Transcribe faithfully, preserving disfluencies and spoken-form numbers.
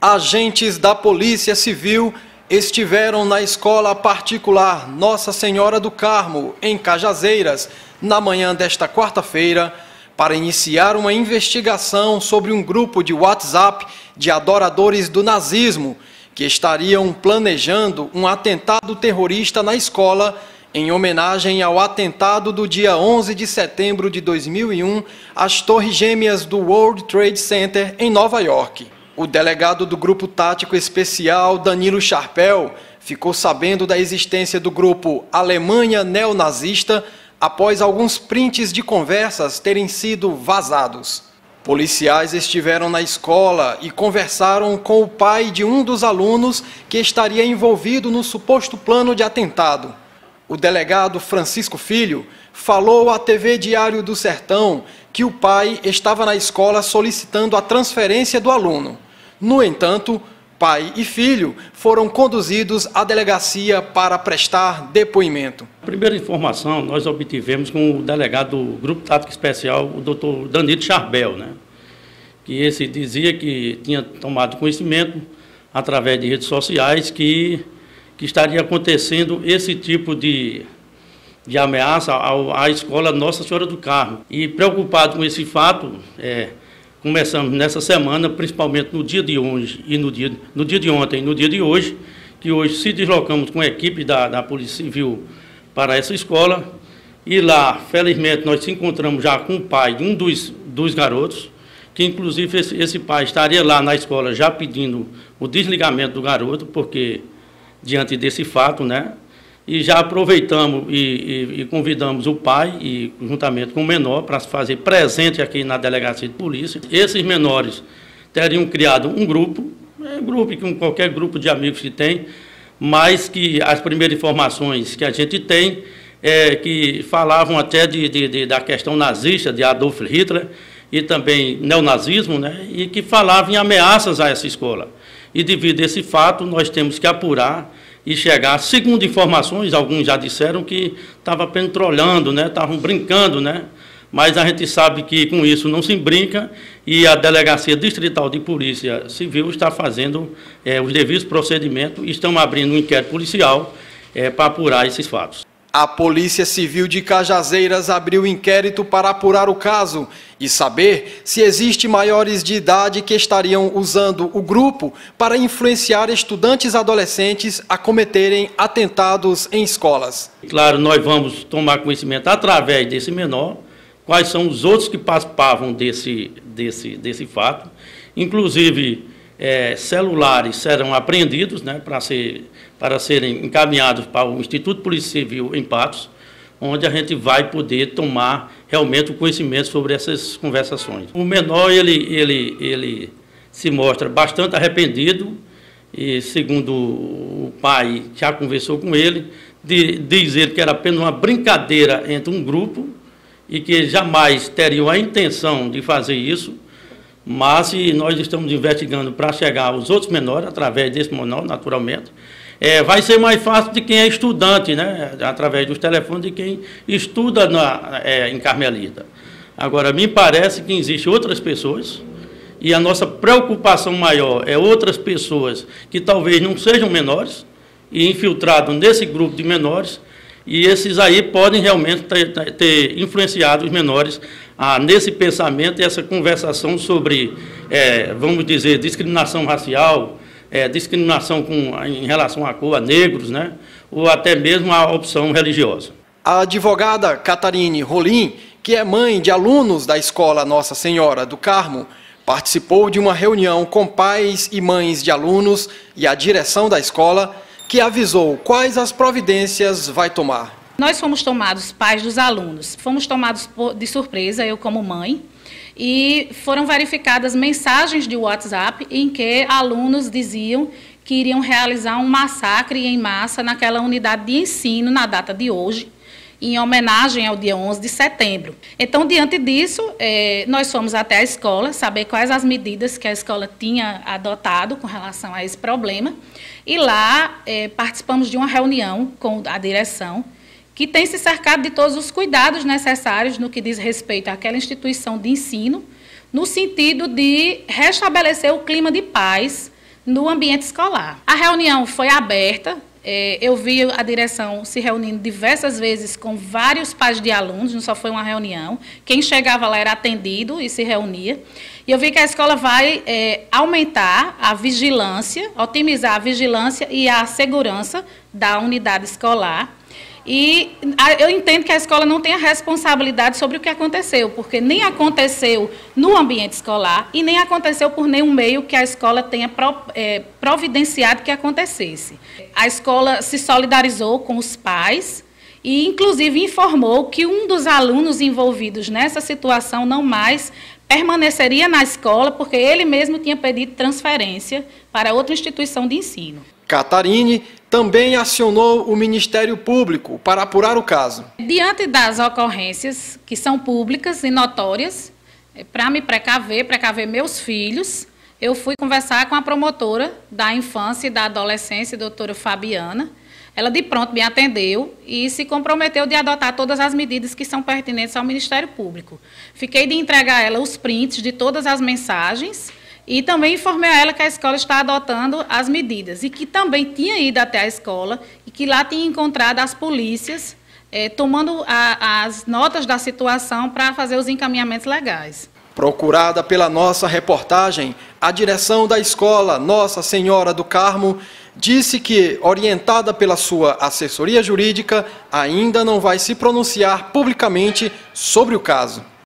Agentes da Polícia Civil estiveram na escola particular Nossa Senhora do Carmo, em Cajazeiras, na manhã desta quarta-feira, para iniciar uma investigação sobre um grupo de WhatsApp de adoradores do nazismo que estariam planejando um atentado terrorista na escola em homenagem ao atentado do dia onze de setembro de dois mil e um às Torres Gêmeas do World Trade Center em Nova York. O delegado do Grupo Tático Especial, Danilo Scharpel, ficou sabendo da existência do grupo Alemanha Neonazista após alguns prints de conversas terem sido vazados. Policiais estiveram na escola e conversaram com o pai de um dos alunos que estaria envolvido no suposto plano de atentado. O delegado Francisco Filho falou à T V Diário do Sertão que o pai estava na escola solicitando a transferência do aluno. No entanto, pai e filho foram conduzidos à delegacia para prestar depoimento. A primeira informação nós obtivemos com o delegado do Grupo Tático Especial, o doutor Danilo Scharpel, né? Que esse dizia que tinha tomado conhecimento através de redes sociais que que estaria acontecendo esse tipo de, de ameaça ao, à escola Nossa Senhora do Carmo. E preocupado com esse fato, é, começamos nessa semana, principalmente no dia de hoje e no dia, no dia de ontem e no dia de hoje, que hoje se deslocamos com a equipe da, da Polícia Civil para essa escola, e lá, felizmente, nós se encontramos já com o pai de um dos, dos garotos, que inclusive esse, esse pai estaria lá na escola já pedindo o desligamento do garoto, porque diante desse fato, né? E já aproveitamos e, e, e convidamos o pai, e juntamente com o menor, para se fazer presente aqui na delegacia de polícia. Esses menores teriam criado um grupo, é um grupo com qualquer grupo de amigos que tem, mas que as primeiras informações que a gente tem é que falavam até de, de, de, da questão nazista, de Adolf Hitler, e também neonazismo, né? E que falavam em ameaças a essa escola. E devido a esse fato, nós temos que apurar e chegar, segundo informações, alguns já disseram que estava apenas trolhando, né? Estavam brincando, né? Mas a gente sabe que com isso não se brinca, e a Delegacia Distrital de Polícia Civil está fazendo é, os devidos procedimentos e estão abrindo um inquérito policial é, para apurar esses fatos. A Polícia Civil de Cajazeiras abriu inquérito para apurar o caso e saber se existe maiores de idade que estariam usando o grupo para influenciar estudantes adolescentes a cometerem atentados em escolas. Claro, nós vamos tomar conhecimento através desse menor quais são os outros que participavam desse, desse, desse fato. Inclusive, é, celulares serão apreendidos, né, para ser, para serem encaminhados para o Instituto Polícia Civil em Patos, onde a gente vai poder tomar realmente o conhecimento sobre essas conversações. O menor, ele, ele, ele se mostra bastante arrependido, e segundo o pai já conversou com ele, de dizer que era apenas uma brincadeira entre um grupo e que jamais teriam a intenção de fazer isso, mas nós estamos investigando para chegar aos outros menores, através desse menor, naturalmente. É, vai ser mais fácil de quem é estudante, né? Através dos telefones de quem estuda na, é, em Carmelita. Agora, me parece que existem outras pessoas, e a nossa preocupação maior é outras pessoas que talvez não sejam menores, e infiltrados nesse grupo de menores, e esses aí podem realmente ter, ter influenciado os menores ah, nesse pensamento e essa conversação sobre, é, vamos dizer, discriminação racial, é, discriminação com, em relação à cor, a negros, né? Ou até mesmo a opção religiosa. A advogada Catarine Rolim, que é mãe de alunos da escola Nossa Senhora do Carmo, participou de uma reunião com pais e mães de alunos e a direção da escola, que avisou quais as providências vai tomar. Nós fomos tomados, pais dos alunos, fomos tomados de surpresa, eu como mãe, e foram verificadas mensagens de WhatsApp em que alunos diziam que iriam realizar um massacre em massa naquela unidade de ensino na data de hoje, em homenagem ao dia onze de setembro. Então, diante disso, eh, nós fomos até a escola saber quais as medidas que a escola tinha adotado com relação a esse problema, e lá eh, participamos de uma reunião com a direção, que tem se cercado de todos os cuidados necessários no que diz respeito àquela instituição de ensino, no sentido de restabelecer o clima de paz no ambiente escolar. A reunião foi aberta. É, eu vi a direção se reunindo diversas vezes com vários pais de alunos, não só foi uma reunião. Quem chegava lá era atendido e se reunia. E eu vi que a escola vai é, aumentar a vigilância, otimizar a vigilância e a segurança da unidade escolar. E eu entendo que a escola não tem a responsabilidade sobre o que aconteceu, porque nem aconteceu no ambiente escolar e nem aconteceu por nenhum meio que a escola tenha providenciado que acontecesse. A escola se solidarizou com os pais e, inclusive, informou que um dos alunos envolvidos nessa situação não mais permaneceria na escola, porque ele mesmo tinha pedido transferência para outra instituição de ensino. Catarine também acionou o Ministério Público para apurar o caso. Diante das ocorrências que são públicas e notórias, para me precaver, precaver meus filhos, eu fui conversar com a promotora da infância e da adolescência, a doutora Fabiana. Ela de pronto me atendeu e se comprometeu de adotar todas as medidas que são pertinentes ao Ministério Público. Fiquei de entregar a ela os prints de todas as mensagens e também informei a ela que a escola está adotando as medidas e que também tinha ido até a escola e que lá tinha encontrado as polícias eh, tomando a, as notas da situação para fazer os encaminhamentos legais. Procurada pela nossa reportagem, a direção da escola Nossa Senhora do Carmo disse que, orientada pela sua assessoria jurídica, ainda não vai se pronunciar publicamente sobre o caso.